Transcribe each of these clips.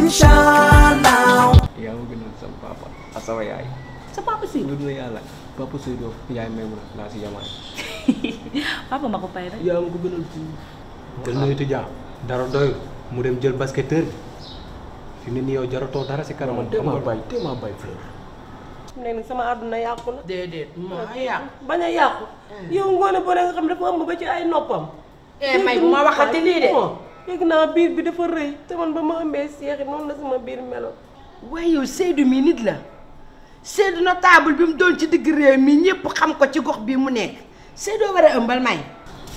Inshallah. Ya mungkin sama papa atau yaay. Sa papa sih. Lu yàlla papa Seydou yaay may mun laa si yamaay. Papa ma ko fay rek. yaa ma ko gënal ci. jël na étudiant dara doyul mu dem jël basketteur fi mu ne nii yow jaratoo dara si kanam. téema bay fleur. ne sama àdduna yàqu na. déedéet maa yàqu. bañ a yàqu. yow ngoone boo nga xam dafa ëmb ba ci ay noppam. may bu ma waxati lii de. yëg naa biir bi dafa rëy te man ba ma ëmbee seexi noonu la sama biir melo. waaye yow Seydou mii nit la Seydou notable bi mu doon ci digg réew mi ñëpp xam ko ci gox bii mu nekk Seydou war a ëmbal may.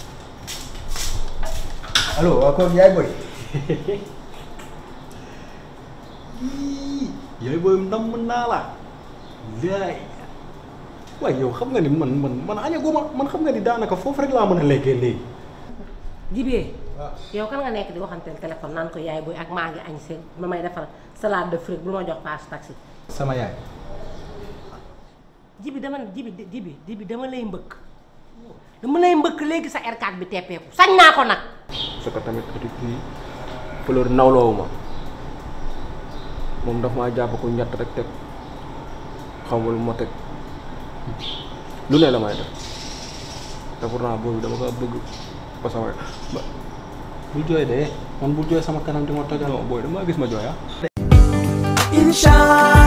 allo waa kon yaay boy. yaay booy ndam naa la. laay. waaye yow xam nga ni man añaguma man xam nga ni daanaka foofu rek laa mën a lekkee léegi. Jibee. yow kan nga nekk di waxanteel téléphone naan ko yaay booy ak maa ngi añ seen ma may defal salade de frites bu ma jox paas taxi. sama yaay. Jibi dama lay mbëkk. dama lay mbëkk léegi sa R4 bi teppeeku sañ naa ko nag. parce que tamit ati kii fleur nawloowu ma moom daf maa jàpp ko ñett rek teg xamul ma teg lu ne la may def te pourtant boobu dama ko bëgg parce que bul jooy de man bul jooy sama kanam di ma tojal. non booy dama gis ma jooy ah. Inshallah.